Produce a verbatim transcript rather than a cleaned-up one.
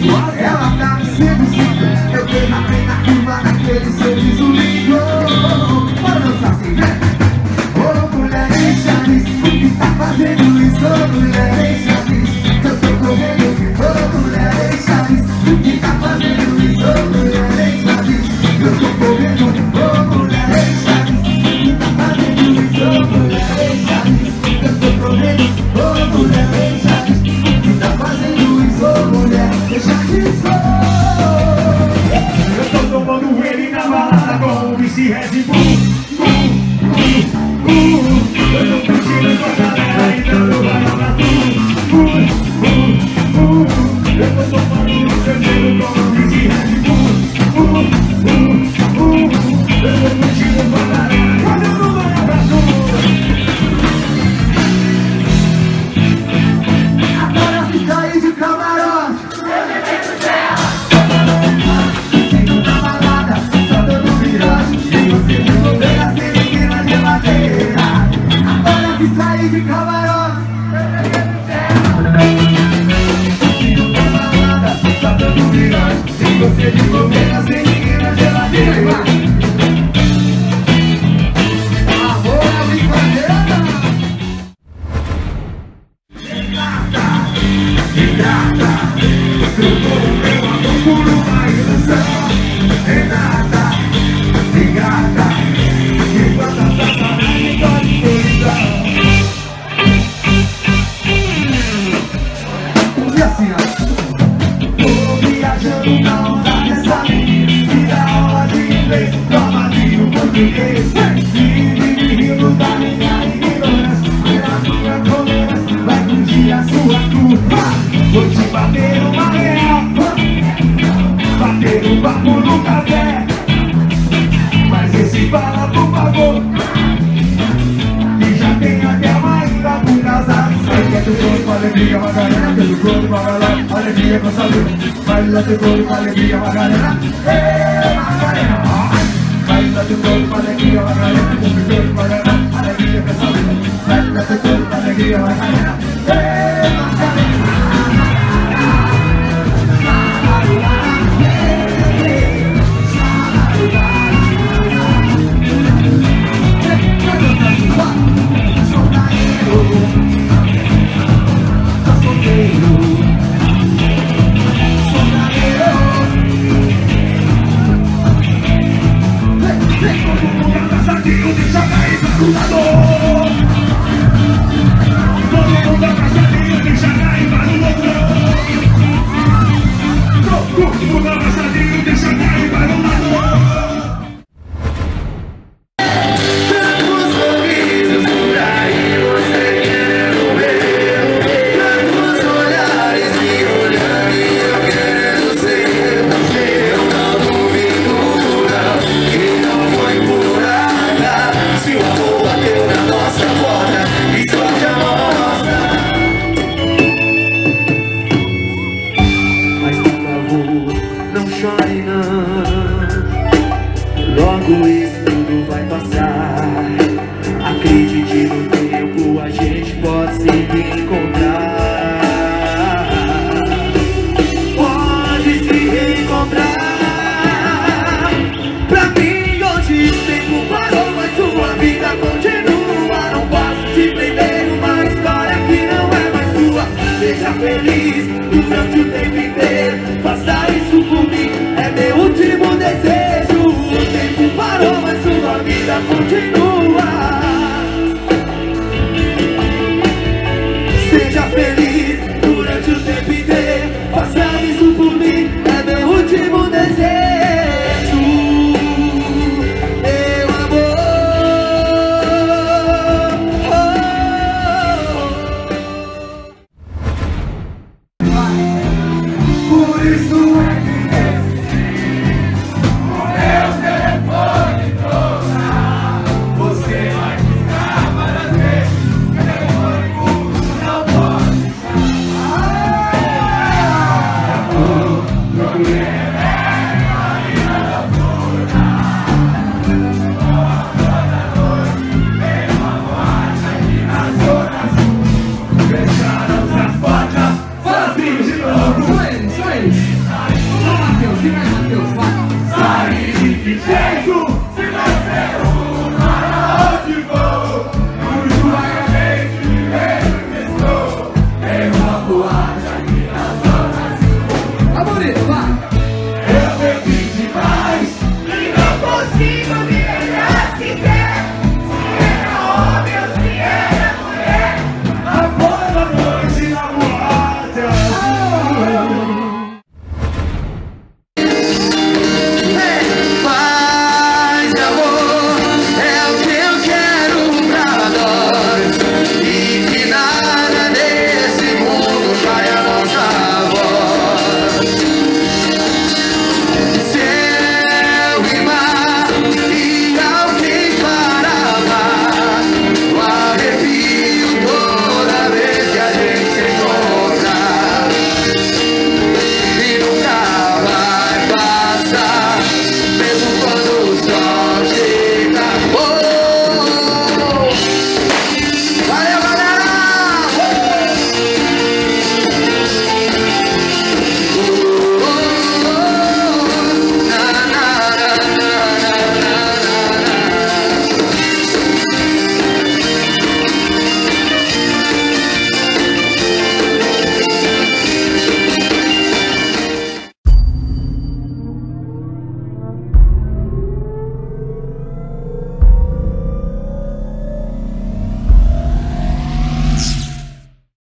Ela tá me seduzindo, eu dei na frente na curva naquele sorriso lindo. Bora dançar assim, vem. Ô mulher, deixa isso, o que tá fazendo isso? Ô mulher, deixa isso, eu tô correndo aqui. Ô mulher, deixa isso, o que tá fazendo isso? Ô mulher, deixa isso, eu tô correndo aqui. Ô mulher, deixa isso, o que tá fazendo isso? Ô mulher, deixa isso, eu tô correndo. Ô mulher, deixa isso, o que tá fazendo isso? Ô mulher, deixa isso. Eu tô tomando ele na balada com o vice Red Bull. Uh, uh, uh. Eu tô curtindo com a galera e dando balada tudo. Uh, uh, uh. Eu tô tomando o cervejo com o vice Red Bull. Uh, uh, uh. Eu tô curtindo com a galera e dando balada tudo. Agora se sair de camarote. Sair de camarote, filho da balada, só dando mirante. Sem você de bobeira, sem ninguém na geladeira. Amor é brincadeira. Renata, Renata, trocou o meu amor por uma ilusão. Renata, Renata, que quanta sacanagem dói solidão. Tô viajando na onda dessa menina, tira aula de inglês, toma de um português. Vive rindo da minha ignorância, pela minha tolerância, vai curtir a sua curva. Vou te bater uma real, bater um papo no café, mas esse fala por favor, e já tem até uma ida por causa disso. Vai teu corpo, alegria, Macarena, pelo corpo, Magalhães, alegria com saúde. Vai lá teu corpo, alegria, Macarena, ei, Macarena. Vai lá teu corpo, alegria, Macarena, pelo corpo, Magalhães, alegria com saúde. Vai lá teu corpo, alegria, Macarena, ei, Macarena. Deixa cair barulhador. Todo mundo abraçadinho, deixa cair barulhador. Todo mundo abraçadinho, deixa cair barulhador. Tantos sorrisos por aí, você querendo ver. Tantos olhares me olhando e eu querendo ser. Eu não duvido não, que não foi por nada. Se o amor bateu na nossa porta, isso já mostra. Mas por favor, não chore não. Logo isso tudo vai passar. Acredite no tempo, a gente pode se reencontrar. Pode se reencontrar. Pra mim hoje o tempo parou, mas sua vida continua. Não posso te prender uma história que não é mais sua. Seja feliz durante o tempo inteiro. Faça isso por mim, é meu último desejo. O tempo parou, mas sua vida continua. Seja feliz durante o tempo inteiro. Faça isso por mim, é meu último desejo. Por isso é que Swing, swing. fazer.